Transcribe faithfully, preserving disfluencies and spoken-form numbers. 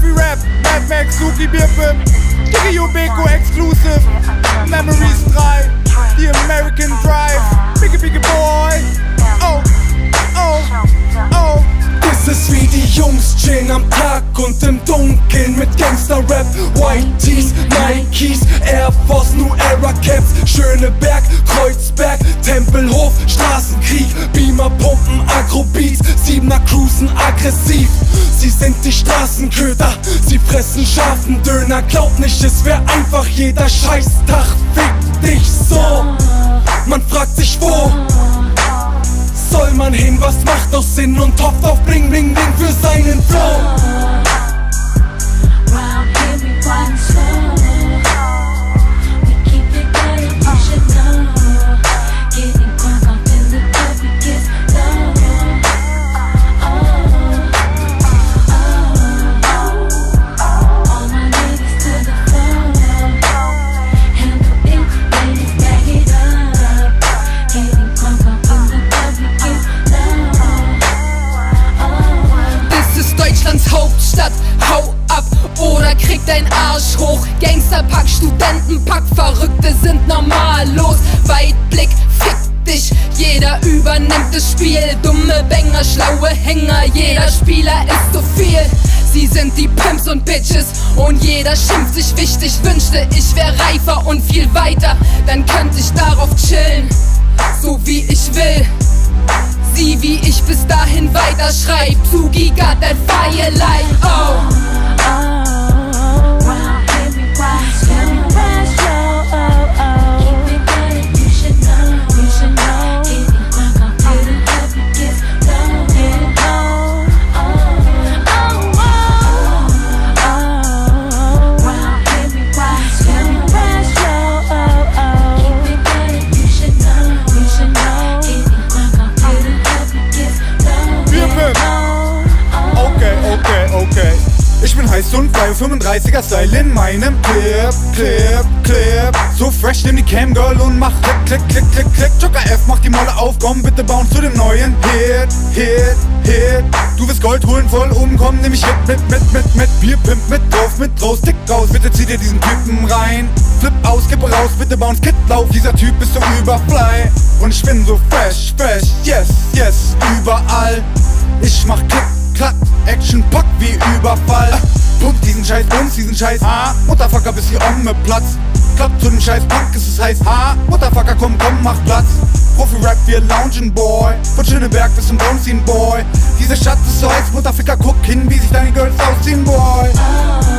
Profi Rap, Mad Max, Suki, Bierpimp, Digi Ubeko Exclusive, Memories drei, The American Drive, Biggie Biggie Boy, oh, oh, oh. Es ist wie die Jungs chillen am Tag und im Dunkeln mit Gangster-Rap, White Tees, Nikes, Air Force, New Era Caps, Schöneberg, Kreuzberg, Tempelhof, Straßenkrieg, Beamer pumpen, Agro-Beats, Siebener cruisen aggressiv. Sie sind die Straßenköder, sie fressen scharfen Döner. Glaub nicht, es wär einfach jeder Scheißtag, fick dich so. Man fragt sich wo soll man hin, was macht doch Sinn und hofft auf Bling Bling Bling für seinen Flow. Hauptstadt, hau ab oder krieg dein Arsch hoch. Gangsterpack, Studentenpack, Verrückte sind normallos. Weitblick, fick dich, jeder übernimmt das Spiel. Dumme Banger, schlaue Hänger, jeder Spieler ist zu viel. Sie sind die Pimps und Bitches und jeder schimpft sich wichtig. Wünschte, ich wär reifer und viel weiter, dann könnte ich darauf chillen, so wie ich will. Sieh, wie ich bis dahin weiter schreib. Sugi got that fire like oh. Ich bin heiß und frei, fünfunddreißiger Style in meinem Clip, Clip, Clip. So fresh, nimm die Camgirl und mach klick, klick, klick, klick, klick. Joker F, mach die Molle auf, komm bitte bounce zu dem neuen Hit, Hit, Hit. Du willst Gold holen, voll oben, komm, nimm ich mit, mit, mit, mit, mit. Bierpimp, mit drauf, mit raus, dick raus. Bitte zieh dir diesen Typen rein. Flip aus, kippe raus, bitte bounce, Kid, lauf. Dieser Typ ist so überfly. Und ich bin so fresh, fresh, yes, yes, überall. Ich mach Klick, Klack, Action, Pack wie Überfall. Pump diesen Scheiß, Bums, diesen Scheiß, ha, Mutterfucker, bis die Omme platzt. Klappt zu dem Scheiß, Punk, ist es heiß, ha, Mutterfucker, komm, komm, mach Platz. Profi-Rap, wir loungen, Boy, von Schöneberg bis zum Downziehen, Boy. Diese Stadt ist so heiß, Mutterficker, guck hin, wie sich deine Girls ausziehen, Boy.